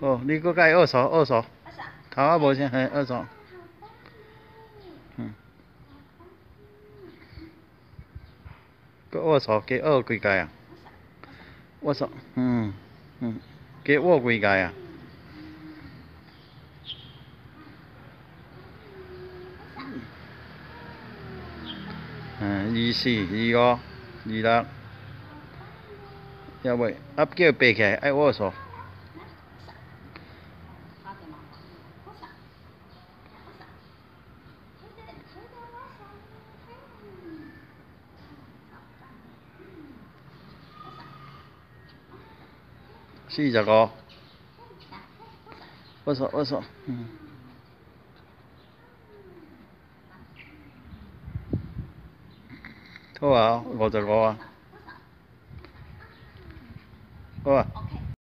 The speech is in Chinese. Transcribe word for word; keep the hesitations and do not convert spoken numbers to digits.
哦，你搁甲伊握手握手，头啊无啥嘿握手。嗯。搁握手，加握几下啊？握手，嗯嗯，加握几下啊？嗯，二四、二五、二六，要袂啊叫爬起来爱握手。四十五，握手握手，嗯。好啊，五十五啊。好啊。